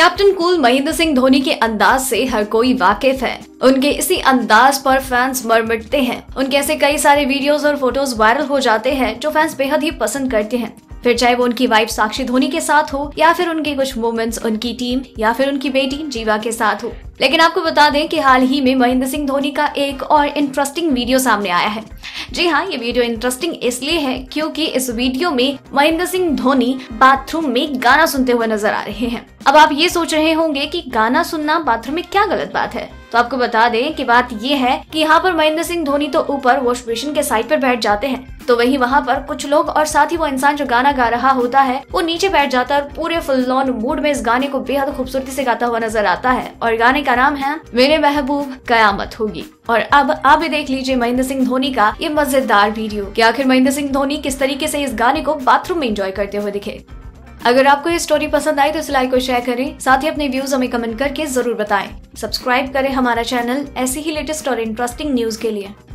Captain cool Mahendra Singh Dhoni के अंदाज से हर कोई वाकिफ है। उनके इसी अंदाज पर फैंस मर मिटते हैं। उनके ऐसे कई सारे वीडियोस और फोटोज वायरल हो जाते हैं जो फैंस बेहद ही पसंद करते हैं। फिर चाहे वो उनकी वाइफ साक्षी धोनी के साथ हो या फिर उनके कुछ मोमेंट्स उनकी टीम या फिर उनकी बेटी जीवा के साथ हो। लेकिन आपको बता दें कि हाल ही में महेंद्र सिंह धोनी का एक और इंटरेस्टिंग वीडियो सामने आया है। जी हाँ, ये वीडियो इंटरेस्टिंग इसलिए है क्योंकि इस वीडियो में महेंद्र सिंह धोनी बाथरूम में गाना सुनते हुए नजर आ रहे हैं। अब आप ये सोच रहे होंगे कि गाना सुनना बाथरूम में क्या गलत बात है, तो आपको बता दें कि बात ये है कि यहाँ पर महेंद्र सिंह धोनी तो ऊपर वॉश बेसिन के साइड पर बैठ जाते हैं, तो वहीं वहाँ पर कुछ लोग और साथ ही वो इंसान जो गाना गा रहा होता है वो नीचे बैठ जाता है और पूरे फुल ऑन मूड में इस गाने को बेहद खूबसूरती से गाता हुआ नजर आता है। और गाने का नाम है मेरे महबूब कयामत होगी। और अब आप भी देख लीजिए महेंद्र सिंह धोनी का ये मजेदार वीडियो कि आखिर महेंद्र सिंह धोनी किस तरीके से इस गाने को बाथरूम में एंजॉय करते हुए दिखे। अगर आपको ये स्टोरी पसंद आई तो इस लाइक और शेयर करें, साथ ही अपने व्यूज हमें कमेंट करके जरूर बताएं। सब्सक्राइब करें हमारा चैनल ऐसी ही लेटेस्ट और इंटरेस्टिंग न्यूज के लिए।